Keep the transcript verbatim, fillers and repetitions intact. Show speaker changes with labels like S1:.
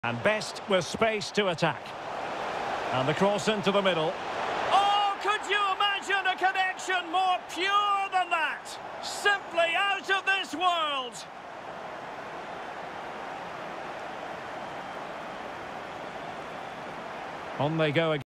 S1: And best with space to attack. And the cross into the middle. Oh, could you imagine a connection more pure than that? Simply out of this world. On they go again.